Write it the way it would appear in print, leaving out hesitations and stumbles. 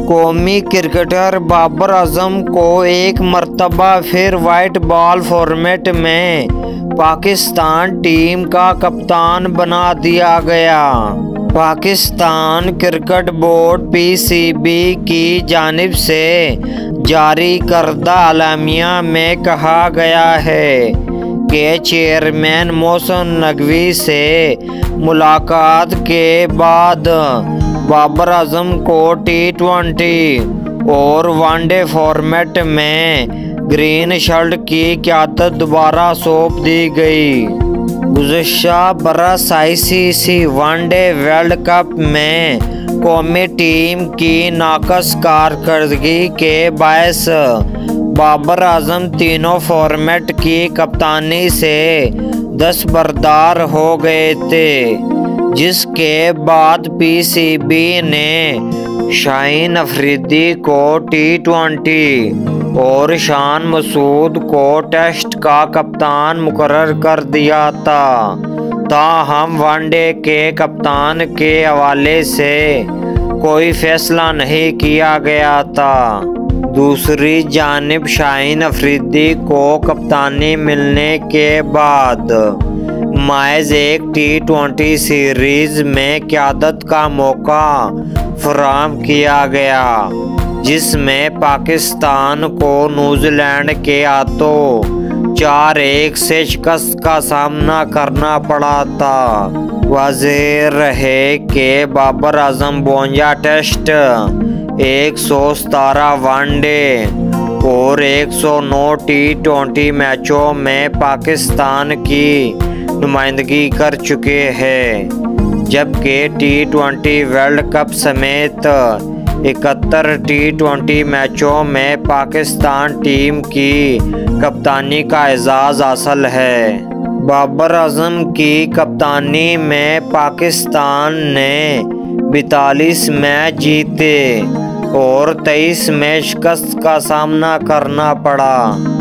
قومی کرکٹر بابر اعظم کو ایک مرتبہ پھر وائٹ بال فارمیٹ میں پاکستان ٹیم کا کپتان بنا دیا گیا۔ پاکستان کرکٹ بورڈ (PCB) کی جانب سے جاری کردہ اعلامیہ میں کہا گیا ہے کہ چیئرمین محسن نقوی سے ملاقات کے بعد بابر اعظم کو T20 اور ون ڈے فارمیٹ میں گرین شرٹ کی قیادت دوبارہ سونپ دی گئی۔ گزشتہ برس ICC one day world cup میں قومی ٹیم کی ناقص کارکردگی کے باعث بابر اعظم تینوں فارمیٹ کی کپتانی سے دستبردار ہو گئے تھے، جس کے بعد PCB نے شاہین افریدی کو T20 اور شان مسعود کو ٹیسٹ کا کپتان مقرر کر دیا تھا، تاہم ون ڈے کے کپتان کے حوالے سے کوئی فیصلہ نہیں کیا گیا تھا۔ دوسری جانب شاہین افریدی کو کپتانی ملنے کے بعد محض ایک T20 سیریز میں قیادت کا موقع فراہم کیا گیا، جس میں پاکستان کو نیوزی لینڈ کے ہاتھوں 4-1 سے شکست کا سامنا کرنا پڑا تھا۔ واضح رہے کہ Babar Azam 52 test, 117 one day اور 109 T20 میچوں میں پاکستان کی نمائندگی کر چکے ہیں، جبکہ T20 ورلڈ کپ سمیت 71 T20 میچوں میں پاکستان ٹیم کی کپتانی کا اعزاز حاصل ہے۔ بابر اعظم کی کپتانی میں پاکستان نے 42 میچ جیتے اور 23 میں شکست کا سامنا کرنا پڑا۔